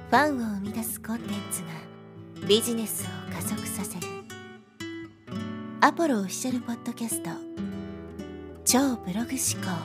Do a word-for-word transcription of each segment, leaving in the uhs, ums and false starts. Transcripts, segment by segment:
ファンを生み出すコンテンツがビジネスを加速させるアポロオフィシャルポッドキャスト超ブログ思考。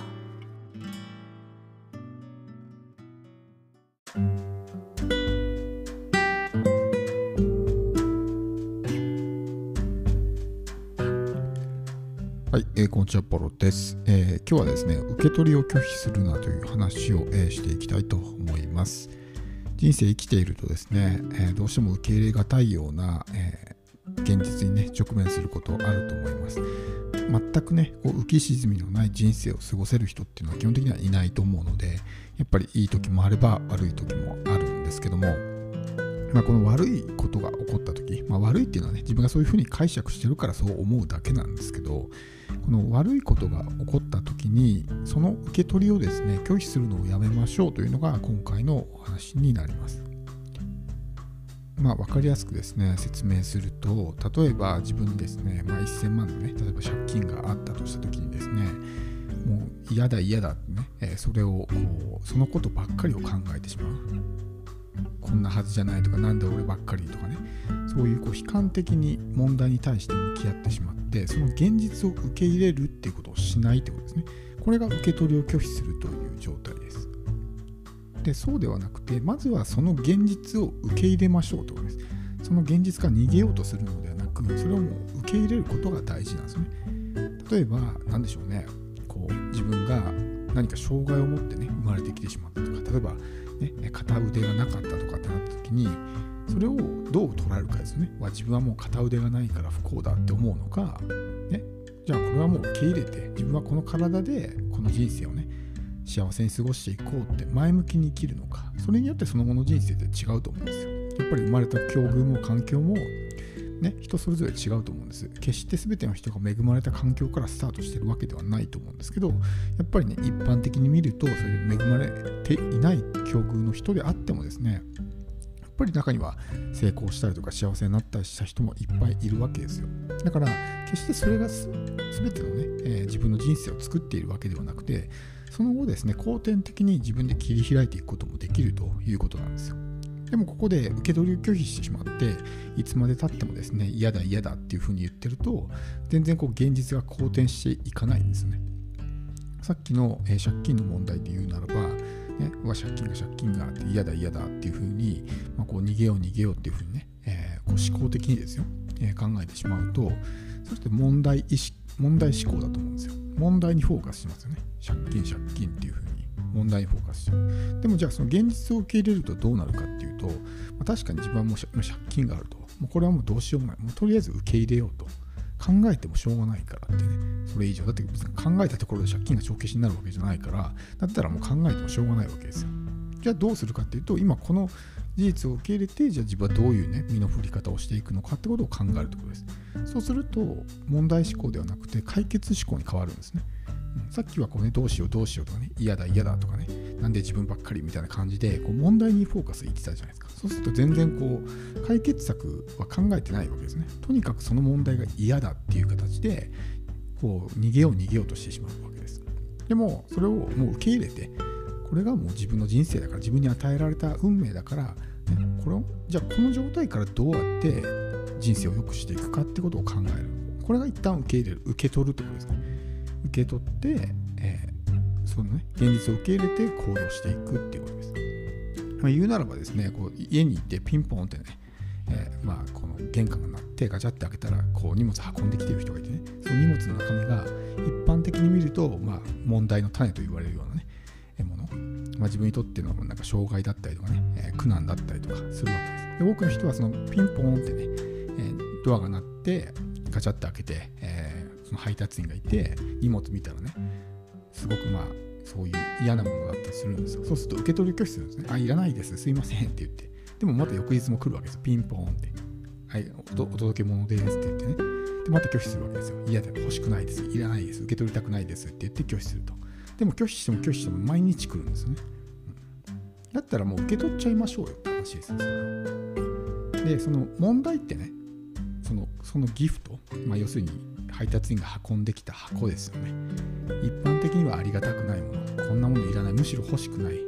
はい、えー、こんにちは、ポロです、えー。今日はですね、受け取りを拒否するなという話を、えー、していきたいと思います。人生生きているとですね、えー、どうしても受け入れがたいような、えー、現実にね、直面することあると思います。全くね、こう浮き沈みのない人生を過ごせる人っていうのは基本的にはいないと思うので、やっぱりいい時もあれば悪い時もあるんですけども、まあ、この悪いことが起こった時、まあ、悪いっていうのはね、自分がそういうふうに解釈してるからそう思うだけなんですけど、この悪いことが起こった時にその受け取りをですね拒否するのをやめましょうというのが今回のお話になります。まあ分かりやすくですね説明すると、例えば自分にですね、まあ、せんまんのね例えば借金があったとした時にですね、もう嫌だ嫌だってね、えー、それをこうそのことばっかりを考えてしまう。こんなはずじゃないとか、なんで俺ばっかりとかね、そういうこう悲観的に問題に対して向き合ってしまって、その現実を受け入れるっていうことをしないってことですね。これが受け取りを拒否するという状態です。で、そうではなくて、まずはその現実を受け入れましょうということです。その現実から逃げようとするのではなく、それをもう受け入れることが大事なんですね。例えば、なんでしょうね、こう自分が何か障害を持ってね、生まれてきてしまったとか、例えば、ね、片腕がなかったとかってなった時に、それをどう捉えるかですね。自分はもう片腕がないから不幸だって思うのか、ね、じゃあこれはもう受け入れて、自分はこの体でこの人生をね、幸せに過ごしていこうって前向きに生きるのか、それによってその後の人生って違うと思うんですよ。やっぱり生まれた境遇も環境も、ね、人それぞれ違うと思うんです。決して全ての人が恵まれた環境からスタートしてるわけではないと思うんですけど、やっぱりね、一般的に見ると、そういう恵まれていない境遇の人であってもですね、やっぱり中には成功したりとか幸せになったりした人もいっぱいいるわけですよ。だから決してそれがす全てのね、えー、自分の人生を作っているわけではなくて、その後ですね、後天的に自分で切り開いていくこともできるということなんですよ。でもここで受け取りを拒否してしまって、いつまで経ってもですね、嫌だ嫌だっていうふうに言ってると、全然こう現実が好転していかないんですね。さっきの、えー、借金の問題で言うならば、ね、は借金が借金があって嫌だ嫌だっていうふうに、まあ、こう逃げよう逃げようっていうふうにね、えー、こう思考的にですよ、えー、考えてしまうと、それって問題意識、問題思考だと思うんですよ。問題にフォーカスしますよね。借金借金っていうふうに問題にフォーカスしちゃう。でもじゃあその現実を受け入れるとどうなるかっていうと、まあ、確かに自分はもう借金があると、もうこれはもうどうしようもない、もうとりあえず受け入れようと。考えてもしょうがないからってね、それ以上だって別に考えたところで借金が帳消しになるわけじゃないから、だったらもう考えてもしょうがないわけですよ。じゃあどうするかっていうと、今この事実を受け入れて、じゃあ自分はどういうね身の振り方をしていくのかってことを考えるところです。そうすると問題思考ではなくて解決思考に変わるんですね。うん、さっきはこうね、どうしようどうしようとかね、嫌だ嫌だとかね、なんで自分ばっかりみたいな感じでこう問題にフォーカスいってたじゃないですか。そうすると全然こう解決策は考えてないわけですね。とにかくその問題が嫌だっていう形でこう逃げよう逃げようとしてしまうわけです。でもそれをもう受け入れて、これがもう自分の人生だから、自分に与えられた運命だから、ね、これをじゃあこの状態からどうやって人生を良くしていくかってことを考える。これが一旦受け入れる、受け取るということですね。受け取って、えー、そのね現実を受け入れて行動していくっていうことです。まあ、言うならばですね、こう家に行ってピンポンってね、えー、まあこの玄関が鳴ってガチャって開けたらこう荷物運んできている人がいてね、その荷物の中身が一般的に見ると、まあ、問題の種と言われるようなねもの、まあ、自分にとってのなんか障害だったりとかね、えー、苦難だったりとかするわけです。で、多くの人はそのピンポンってね、えー、ドアが鳴ってガチャって開けて、えー、その配達員がいて荷物見たらね、すごくまあそういう嫌なものだったりするんですよ。そうすると受け取り拒否するんですね。あ、いらないです、すいませんって言って。でもまた翌日も来るわけです。ピンポーンって。はい、お, お届け物ですって言ってね。で、また拒否するわけですよ。嫌で欲しくないです。いらないです。受け取りたくないですって言って拒否すると。でも拒否しても拒否しても毎日来るんですよね。うん、だったらもう受け取っちゃいましょうよって話です。で、その問題ってね、その、そのギフト、まあ、要するに配達員が運んできた箱ですよね。一般的にはありがたくないもの、こんなものいらない、むしろ欲しくない、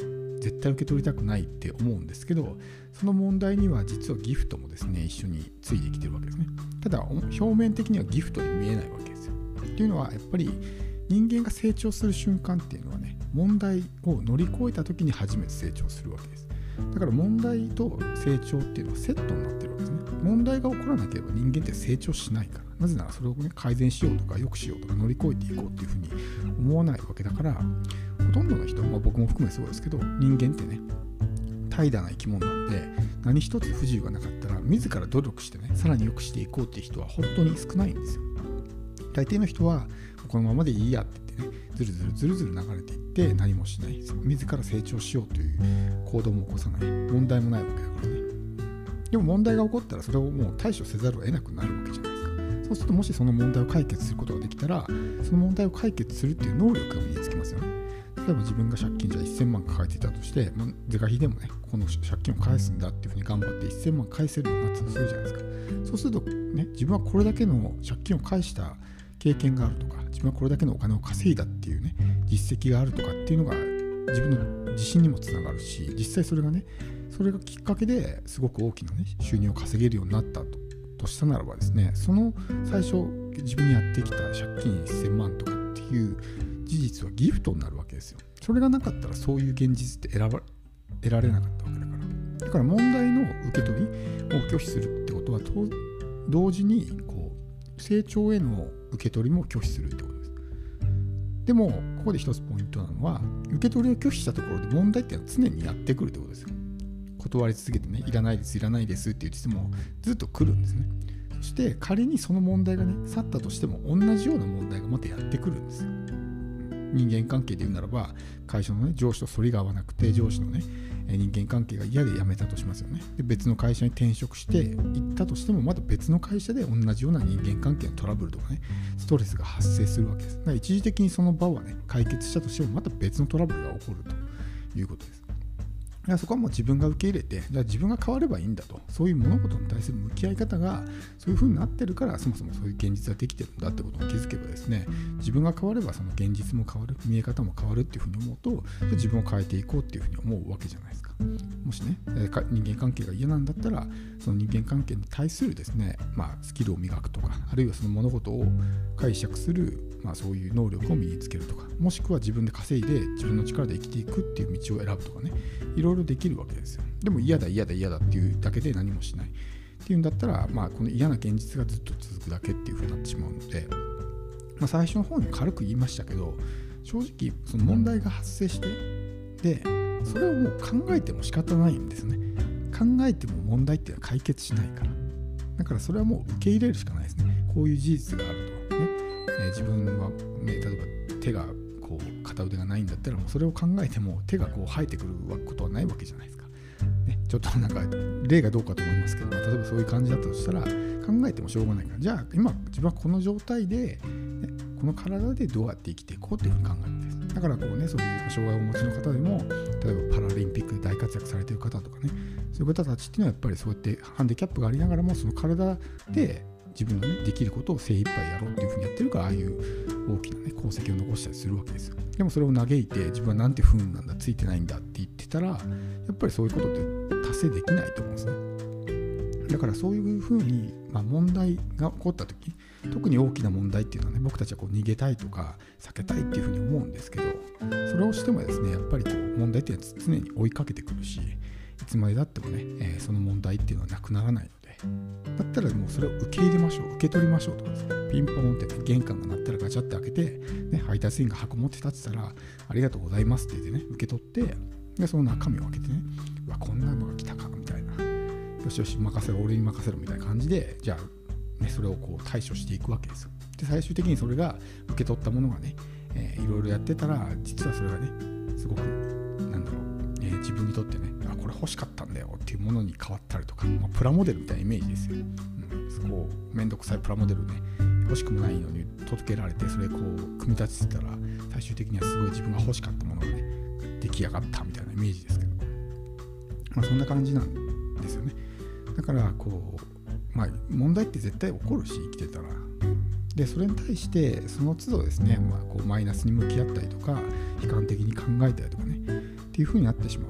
絶対受け取りたくないって思うんですけど、その問題には実はギフトもですね一緒についてきてるわけですね。ただ表面的にはギフトに見えないわけですよ。っていうのはやっぱり人間が成長する瞬間っていうのはね、問題を乗り越えた時に初めて成長するわけです。だから問題と成長っていうのはセットになってるわけですね。問題が起こらなければ人間って成長しないから、なぜならそれを、ね、改善しようとか良くしようとか乗り越えていこうっていうふうに思わないわけだから、ほとんどの人、まあ、僕も含めそうですけど、人間ってね怠惰な生き物なんで、何一つ不自由がなかったら自ら努力してねさらに良くしていこうっていう人は本当に少ないんですよ。大抵の人はこのままでいいやって言ってね、ずるずるずるずる流れていって何もしない、自ら成長しようという行動も起こさない、問題もないわけだからね。でも問題が起こったらそれをもう対処せざるを得なくなるわけじゃないですか。そうするともしその問題を解決することができたら、その問題を解決するっていう能力が身につきますよね。例えば自分が借金じゃせんまん抱えていたとして、まあ、是が非でもねこの借金を返すんだっていうふうに頑張ってせんまん返せるようになったとするじゃないですか。そうするとね、自分はこれだけの借金を返した経験があるとか、自分はこれだけのお金を稼いだっていうね実績があるとかっていうのが自分の自信にもつながるし、実際それがねそれがきっかけですごく大きなね収入を稼げるようになったととしたならばですね、その最初自分にやってきた借金せんまんとかっていう事実はギフトになるわけですよ。それがなかったらそういう現実って選ば得られなかったわけだから。だから問題の受け取りを拒否するってことはと同時にこう成長への受け取りも拒否するってことです。でもここで一つポイントなのは、受け取りを拒否したところで問題っていうのは常にやってくるってことですよ。断り続けてね、いらないですいらないですって言ってもずっと来るんですね。そして仮にその問題がね去ったとしても同じような問題がまたやってくるんですよ。人間関係で言うならば、会社の、ね、上司と反りが合わなくて上司のね人間関係が嫌で辞めたとしますよね。で別の会社に転職して行ったとしても、また別の会社で同じような人間関係のトラブルとかねストレスが発生するわけです。だから一時的にその場はね解決したとしても、また別のトラブルが起こるということです。だからそこはもう自分が受け入れて、じゃあ自分が変わればいいんだと、そういう物事に対する向き合い方がそういう風になってるから、そもそもそういう現実ができてるんだってことに気づけばですね、自分が変わればその現実も変わる、見え方も変わるっていう風に思うと、自分を変えていこうっていう風に思うわけじゃないですか。もしね人間関係が嫌なんだったら、その人間関係に対するですね、まあ、スキルを磨くとか、あるいはその物事を解釈する、まあ、そういう能力を身につけるとか、もしくは自分で稼いで自分の力で生きていくっていう道を選ぶとかね、いろいろできるわけですよ。でも嫌だ嫌だ嫌だっていうだけで何もしないっていうんだったら、まあ、この嫌な現実がずっと続くだけっていう風になってしまうので、まあ、最初の方に軽く言いましたけど、正直その問題が発生して、でそれをもう考えても仕方ないんですね。考えても問題っていうのは解決しないから。だからそれはもう受け入れるしかないですね。こういう事実があると、ねえー、自分は、ね、例えば手がこう片腕がないんだったら、もうそれを考えても手がこう生えてくることはないわけじゃないですか。ね、ちょっとなんか例がどうかと思いますけど、まあ、例えばそういう感じだったとしたら考えてもしょうがないから、じゃあ今自分はこの状態で、ね、この体でどうやって生きていこうというふうに考えるんです。だからこうね、そういう障害をお持ちの方でも、例えばパラリンピックで大活躍されている方とかね、そういう方たちっていうのはやっぱりそうやってハンディキャップがありながらも、その体で自分のねできることを精一杯やろうっていうふうにやってるから、ああいう大きなね功績を残したりするわけですよ。でもそれを嘆いて、自分はなんて不運なんだ、ついてないんだって言ってたら、やっぱりそういうことって達成できないと思うんですね。だからそういうふうに、まあ、問題が起こった時、特に大きな問題っていうのはね、僕たちはこう逃げたいとか避けたいっていうふうに思うんですけど、それをしてもですね、やっぱりこう問題っていうのは常に追いかけてくるし、いつまでだってもね、えー、その問題っていうのはなくならないので、だったらもうそれを受け入れましょう、受け取りましょうとかですね、ピンポンって、ね、玄関が鳴ったらガチャって開けて、ね、配達員が箱持って立ってたら、ありがとうございますって言ってね、受け取って、でその中身を開けてね、うわこんなのが来たかみたいな、よしよし任せろ、俺に任せろみたいな感じで、じゃあ、ね、それをこう対処していくわけですよ。で最終的にそれが受け取ったものがね、えー、いろいろやってたら、実はそれがねすごくなんだろう、えー、自分にとってね、あこれ欲しかったんだよっていうものに変わったりとか、まあ、プラモデルみたいなイメージですよ。うん、こうめんどくさいプラモデルね、欲しくもないのに届けられて、それこう組み立ててたら、最終的にはすごい自分が欲しかったものがね出来上がったみたいなイメージですけど、まあ、そんな感じなんですよね。だからこう、まあ、問題って絶対起こるし、生きてたら。でそれに対してその都度ですね、まあ、こうマイナスに向き合ったりとか、悲観的に考えたりとかねっていう風になってしまう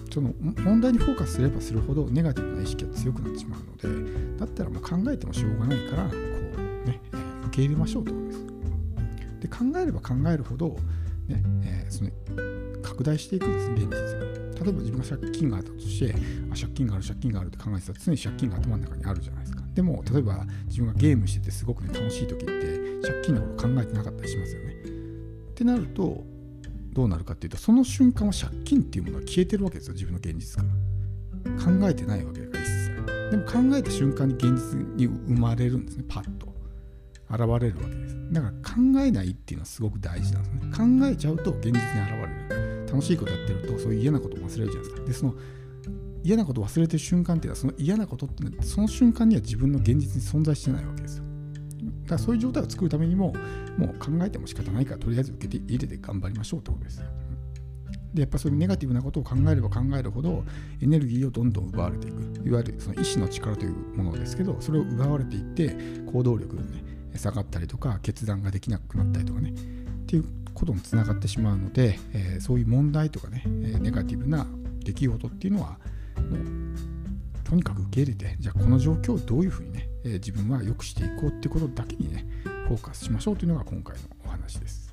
その問題にフォーカスすればするほどネガティブな意識が強くなってしまうので、だったらもう考えてもしょうがないからこう、ねえー、受け入れましょうということです。で考えれば考えるほど、ねえー、その拡大していくんです、現実が。例えば自分が借金があったとして、あ借金がある借金があるって考えてたら常に借金が頭の中にあるじゃないですか。でも例えば自分がゲームしててすごく、ね、楽しい時って借金のこと考えてなかったりしますよね。ってなるとどうなるかっていうと、その瞬間は借金っていうものが消えてるわけですよ、自分の現実から。考えてないわけだから一切。でも考えた瞬間に現実に生まれるんですね、パッと現れるわけです。だから考えないっていうのはすごく大事なんですね。考えちゃうと現実に現れる。楽しいことやってるとそういう嫌なことを忘れるじゃないですか。でその嫌なことを忘れてる瞬間っていうのは、その嫌なことっていうのはその瞬間には自分の現実に存在してないわけですよ。だからそういう状態を作るためにも、もう考えても仕方ないからとりあえず受けて入れて頑張りましょうってことですよ。でやっぱそういうネガティブなことを考えれば考えるほどエネルギーをどんどん奪われていく、いわゆるその意志の力というものですけど、それを奪われていって行動力がね下がったりとか決断ができなくなったりとかねっていうことにつながってしまうので、えー、そういう問題とかね、えー、ネガティブな出来事っていうのはもうとにかく受け入れて、じゃあこの状況をどういうふうにね、えー、自分は良くしていこうっていうことだけにねフォーカスしましょうというのが今回のお話です。